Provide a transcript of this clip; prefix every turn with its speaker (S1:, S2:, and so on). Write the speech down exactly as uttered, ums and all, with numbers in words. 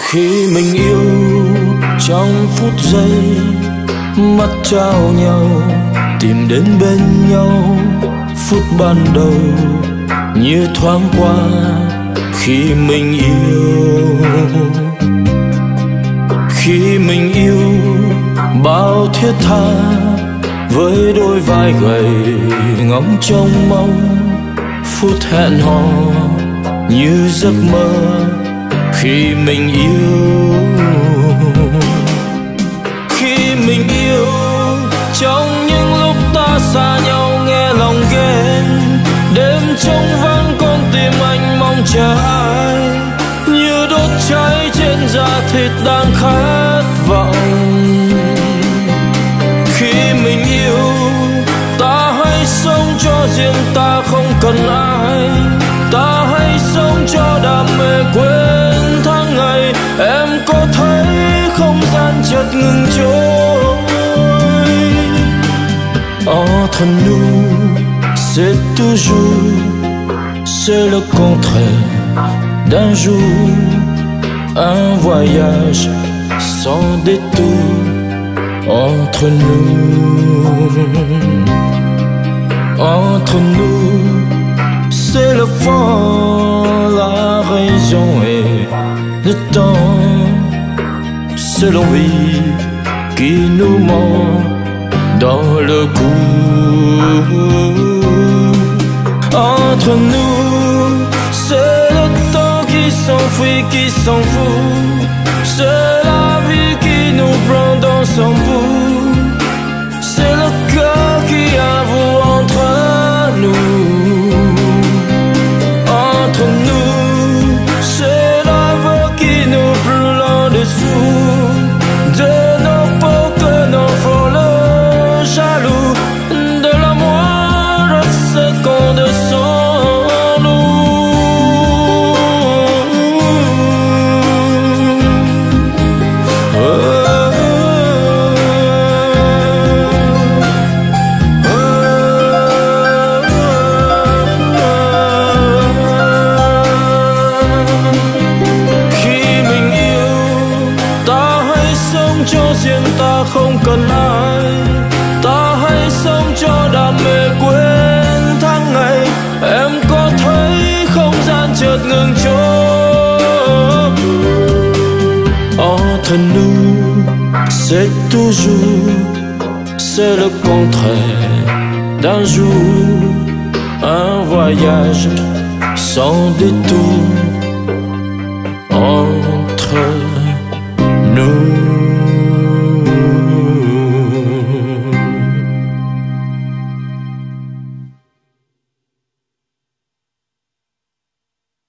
S1: Khi mình yêu trong phút giây, mắt trao nhau tìm đến bên nhau. Phút ban đầu như thoáng qua khi mình yêu. Khi mình yêu bao thiết tha với đôi vai gầy ngóng trông mong. Phút hẹn hò như giấc mơ khi mình yêu. Khi mình yêu trong những lúc ta xa nhau, nghe lòng ghen đêm trông vắng con tim anh mong chờ ai, như đốt cháy trên da thịt đang khát vọng. Khi mình yêu ta hãy sống cho riêng ta, không cần ai. Ta hãy sống cho đam mê quên tháng ngày. Em có thấy không gian chợt ngừng trôi? Entre nous c'est toujours, c'est le contraire d'un jour. Un voyage sans détour entre nous. Entre nous c'est le fond, la raison et le temps. C'est l'envie qui nous ment dans le goût. Entre nous c'est le temps qui s'enfuit, qui s'en fout. C'est la vie qui nous prend dans son bout. C'est le cœur qui avoue entre nous. Entre nous c'est la vague qui nous brûle en dessous de nos peaux que nos frôleurs jaloux de la moindre seconde sans nous. Oh, oh, oh. Khi mình yêu ta hãy sống cho riêng ta, không cần ai. Ta hãy sống cho đam mê quên tháng ngày. Em có thấy không gian chợt ngừng trôi? Entre nous c'est toujours, c'est le contraire d'un jour. Un voyage sans détour entre nous.